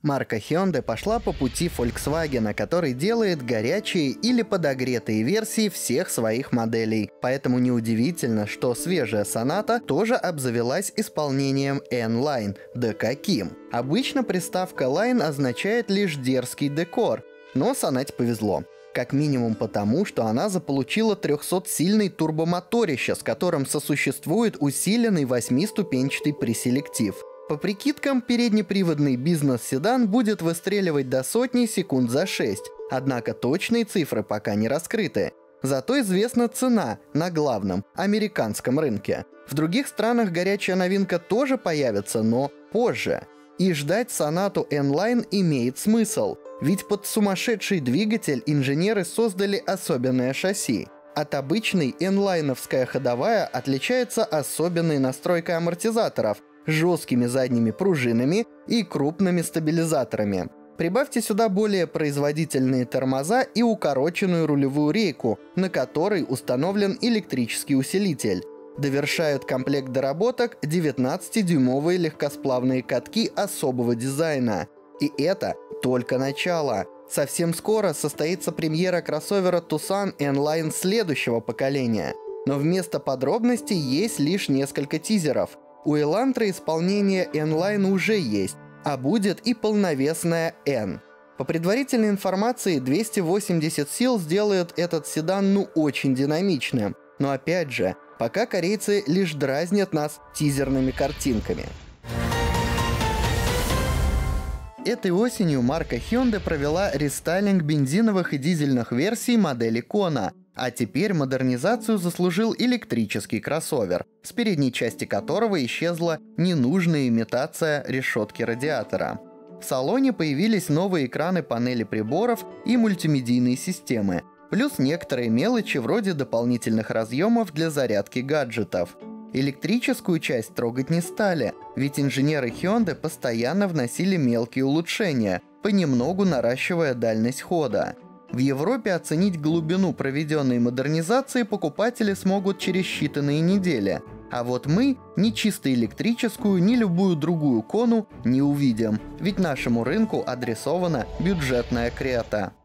Марка Hyundai пошла по пути Volkswagen, который делает горячие или подогретые версии всех своих моделей. Поэтому неудивительно, что свежая Sonata тоже обзавелась исполнением N-Line. Да каким! Обычно приставка Line означает лишь дерзкий декор, но Sonata повезло. Как минимум потому, что она заполучила 300-сильный турбомоторище, с которым сосуществует усиленный 8-ступенчатый преселектив. По прикидкам, переднеприводный бизнес-седан будет выстреливать до сотни секунд за 6, однако точные цифры пока не раскрыты. Зато известна цена на главном американском рынке. В других странах горячая новинка тоже появится, но позже. И ждать Sonata N-Line имеет смысл, ведь под сумасшедший двигатель инженеры создали особенное шасси. От обычной N-Line-овская ходовая отличается особенной настройкой амортизаторов, жесткими задними пружинами и крупными стабилизаторами. Прибавьте сюда более производительные тормоза и укороченную рулевую рейку, на которой установлен электрический усилитель. Довершают комплект доработок 19-дюймовые легкосплавные катки особого дизайна. И это только начало. Совсем скоро состоится премьера кроссовера Tucson N-Line следующего поколения. Но вместо подробностей есть лишь несколько тизеров. У Elantra исполнение N-Line уже есть, а будет и полновесная N. По предварительной информации, 280 сил сделает этот седан очень динамичным. Но опять же, пока корейцы лишь дразнят нас тизерными картинками. Этой осенью марка Hyundai провела рестайлинг бензиновых и дизельных версий модели Kona. А теперь модернизацию заслужил электрический кроссовер, с передней части которого исчезла ненужная имитация решетки радиатора. В салоне появились новые экраны панели приборов и мультимедийные системы, плюс некоторые мелочи вроде дополнительных разъемов для зарядки гаджетов. Электрическую часть трогать не стали, ведь инженеры Hyundai постоянно вносили мелкие улучшения, понемногу наращивая дальность хода. В Европе оценить глубину проведенной модернизации покупатели смогут через считанные недели. А вот мы ни чисто электрическую, ни любую другую Кону не увидим, ведь нашему рынку адресована бюджетная Крета.